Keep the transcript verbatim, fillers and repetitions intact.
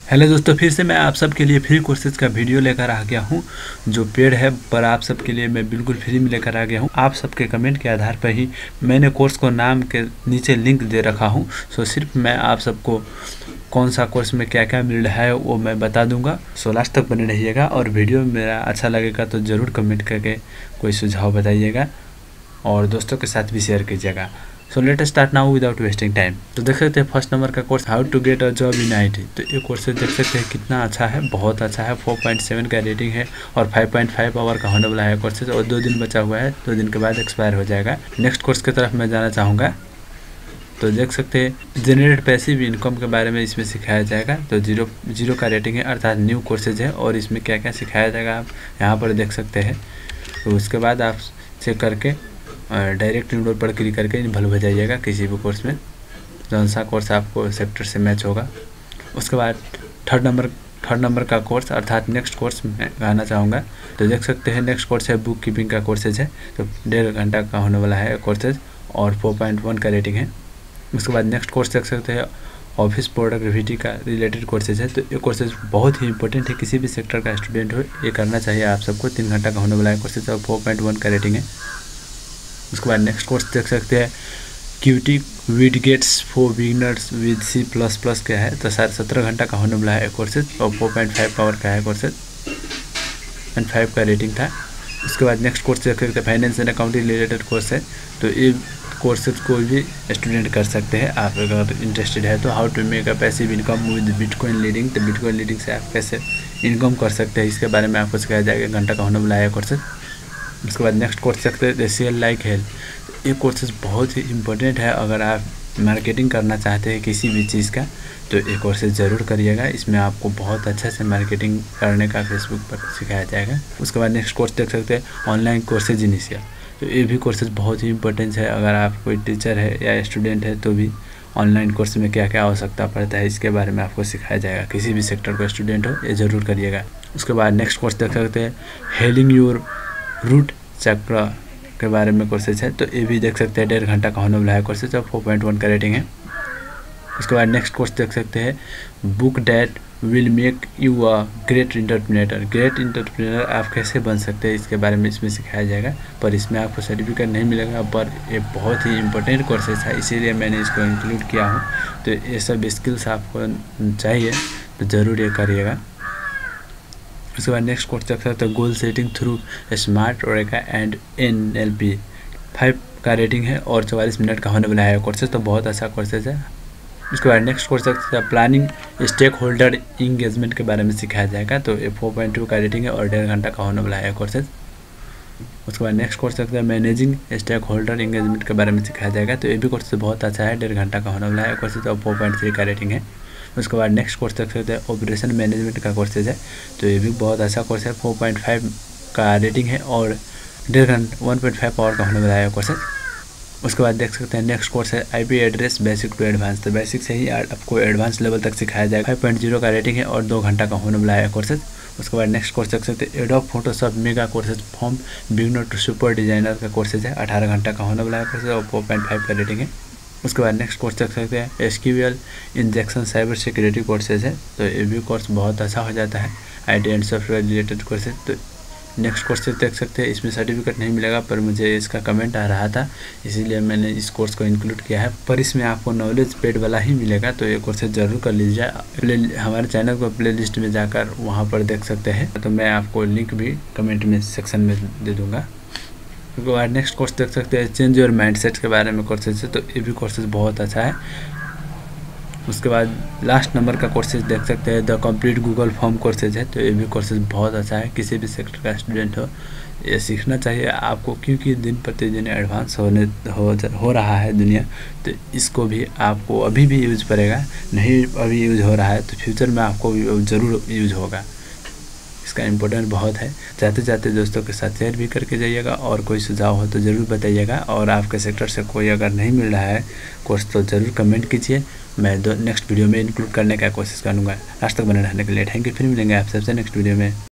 Hello दोस्तों, फिर से मैं आप सबके लिए फ्री कोर्सेज का वीडियो लेकर आ गया हूं। जो पेड है पर आप सबके लिए मैं बिल्कुल फ्री में लेकर आ गया हूं। आप सबके कमेंट के आधार पर ही मैंने कोर्स को नाम के नीचे लिंक दे रखा हूं। सो सिर्फ मैं आप सबको कौन सा कोर्स में क्या क्या मिल रहा है वो मैं बता दूंगा। सो लास्ट तक बने रहिएगा और वीडियो मेरा अच्छा लगेगा तो ज़रूर कमेंट करके कोई सुझाव बताइएगा और दोस्तों के साथ भी शेयर कीजिएगा। So let start now without wasting time. तो देख सकते हैं फर्स्ट नंबर का course how to get a job in I T. तो ये कोर्स देख सकते हैं कितना अच्छा है, बहुत अच्छा है। फोर पॉइंट सेवन का रेटिंग है और फाइव पॉइंट फाइव आवर का होने वाला है कोर्सेज और दो दिन बचा हुआ है, दो दिन के बाद एक्सपायर हो जाएगा। नेक्स्ट कोर्स की तरफ मैं जाना चाहूँगा। तो देख सकते हैं जनरेट पैसिव इनकम के बारे में इसमें सिखाया जाएगा। तो जीरो जीरो का रेटिंग है अर्थात न्यू कोर्सेज है और इसमें क्या क्या सिखाया जाएगा आप यहाँ पर देख सकते हैं। तो उसके बाद आप चेक करके डायरेक्ट इनरोल पर क्लिक करके इन्वॉल हो जाइएगा किसी भी कोर्स में, कौन सा कोर्स आपको सेक्टर से मैच होगा। उसके बाद थर्ड नंबर थर्ड नंबर का कोर्स अर्थात नेक्स्ट कोर्स में आना चाहूँगा। तो देख सकते हैं नेक्स्ट कोर्स है बुक कीपिंग का कोर्सेज है। तो डेढ़ घंटा का होने वाला है कोर्सेज और फोर पॉइंट वन का रेटिंग है। उसके बाद नेक्स्ट कोर्स देख सकते हैं ऑफिस प्रोडक्टिविटी का रिलेटेड कोर्सेज है। तो ये कोर्सेज बहुत ही इंपॉर्टेंट है, किसी भी सेक्टर का स्टूडेंट हो ये करना चाहिए आप सबको। तीन घंटा का होने वाला है कोर्सेज और फोर पॉइंट वन का रेटिंग है। उसके बाद नेक्स्ट कोर्स देख सकते हैं Qt widgets for beginners with C plus plus क्या है। तो शायद सत्रह घंटा का होने वाला है कोर्सेज और फोर पॉइंट फाइव पावर का है कोर्सेज एंड फाइव का रेटिंग था। उसके बाद नेक्स्ट कोर्स देख सकते हैं finance and accounting related course है। तो ये कोर्सेज कोई भी स्टूडेंट कर सकते हैं आप अगर इंटरेस्टेड है तो। How to make a passive income with bitcoin lending. तो बिटकॉइन लीडिंग से आप कैसे इनकम कर सकते हैं इसके बारे में आपको सिखाया जाएगा। एक घंटा का होने वाला है कोर्सेज। उसके बाद नेक्स्ट कोर्स सकते हैं सेल लाइक हेल्थ। ये कोर्सेज बहुत ही इंपॉर्टेंट है अगर आप मार्केटिंग करना चाहते हैं किसी भी चीज़ का तो ये कोर्सेज ज़रूर करिएगा। इसमें आपको बहुत अच्छा से मार्केटिंग करने का फेसबुक पर सिखाया जाएगा। उसके बाद नेक्स्ट कोर्स देख सकते हैं ऑनलाइन कोर्सेज इनिशियल। तो ये भी कोर्सेज बहुत ही इंपॉर्टेंट है अगर आप कोई टीचर है या स्टूडेंट है तो भी ऑनलाइन कोर्स में क्या क्या आवश्यकता पड़ता है इसके बारे में आपको सिखाया जाएगा। किसी भी सेक्टर का स्टूडेंट हो ये ज़रूर करिएगा। उसके बाद नेक्स्ट कोर्स देख सकते हैं हेलिंग योर रूट चक्र के बारे में कोर्सेज है। तो ये भी देख सकते हैं डेढ़ घंटा का होने वाला है कोर्सेज और फोर पॉइंट वन का रेटिंग है। उसके बाद नेक्स्ट कोर्स देख सकते हैं book that will make you a great entrepreneur. Great entrepreneur आप कैसे बन सकते हैं इसके बारे में इसमें सिखाया जाएगा, पर इसमें आपको सर्टिफिकेट नहीं मिलेगा, पर ये बहुत ही इंपॉर्टेंट कोर्सेज है इसीलिए मैंने इसको इंक्लूड किया हूँ। तो ये सब स्किल्स आपको चाहिए तो ज़रूर ये करिएगा। उसके बाद नेक्स्ट कोर्स देख सकते हैं गोल सेटिंग थ्रू स्मार्ट ओरेका and N L P. Five का रेटिंग है और चौवालीस मिनट का होने वाला है कोर्सेज। तो बहुत अच्छा कोर्सेज है। उसके बाद नेक्स्ट कोर्स देख सकते हैं प्लानिंग स्टेक होल्डर इंगेजमेंट के बारे में सिखाया जाएगा। तो ये फोर पॉइंट टू का रेटिंग है और डेढ़ घंटा का होने वाला है कोर्सेज। उसके बाद नेक्स्ट कोर्स देखते हैं मैनेजिंग स्टेक होल्डर इंगेजमेंट के बारे में सिखाया जाएगा। तो ये भी कोर्स बहुत अच्छा है, डेढ़ घंटा का होने वाला है कोर्सेज और फोर पॉइंट थ्री का रेटिंग है। उसके बाद नेक्स्ट कोर्स देख सकते हैं ऑपरेशन मैनेजमेंट का कोर्सेज है। तो ये भी बहुत अच्छा कोर्स है, फोर पॉइंट फाइव का रेटिंग है और डेढ़ घंटा वन पॉइंट फाइव आवर का होने वाला है कोर्सेज। उसके बाद देख सकते हैं नेक्स्ट कोर्स है IP address basic to advance. तो बेसिक से ही आपको एडवांस लेवल तक सिखाया जाएगा। फाइव पॉइंट जीरो का रेटिंग है और दो घंटा का होने वाला है कोर्सेज। उसके बाद नेक्स्ट कोर्स देख सकते हैं Adobe Photoshop mega courses from beginner to super designer का कोर्सेज है। अठारह घंटा का होने वाला है कोर्सेज और फोर पॉइंट फाइव का रेटिंग है। उसके बाद नेक्स्ट कोर्स देख सकते हैं SQL injection cyber security courses है। तो ये भी कोर्स बहुत अच्छा हो जाता है, IT and software related courses. तो नेक्स्ट कोर्स देख सकते हैं इसमें सर्टिफिकेट नहीं मिलेगा, पर मुझे इसका कमेंट आ रहा था इसीलिए मैंने इस कोर्स को इंक्लूड किया है, पर इसमें आपको नॉलेज पेड वाला ही मिलेगा। तो ये कोर्सेज ज़रूर कर लीजिए। प्ले हमारे चैनल को प्ले लिस्ट में जाकर वहाँ पर देख सकते हैं। तो मैं आपको लिंक भी कमेंट में सेक्शन में दे दूँगा। उसके बाद नेक्स्ट कोर्स देख सकते हैं चेंज योर माइंडसेट के बारे में कोर्सेज है। तो ये भी कोर्सेज बहुत अच्छा है। उसके बाद लास्ट नंबर का कोर्सेज देख सकते हैं the complete Google form courses है। तो ये भी कोर्सेज बहुत अच्छा है, किसी भी सेक्टर का स्टूडेंट हो ये सीखना चाहिए आपको, क्योंकि दिन प्रतिदिन एडवांस होने हो हो रहा है दुनिया। तो इसको भी आपको अभी भी यूज करेगा, नहीं अभी यूज हो रहा है तो फ्यूचर में आपको ज़रूर यूज होगा। इसका इम्पोर्टेंट बहुत है। जाते जाते दोस्तों के साथ शेयर भी करके जाइएगा और कोई सुझाव हो तो ज़रूर बताइएगा। और आपके सेक्टर से कोई अगर नहीं मिल रहा है कोर्स तो ज़रूर कमेंट कीजिए, मैं दो नेक्स्ट वीडियो में इंक्लूड करने का कोशिश करूँगा। लास्ट तक बने रहने के लिए थैंक यू। फिर मिलेंगे आप सबसे नेक्स्ट वीडियो में।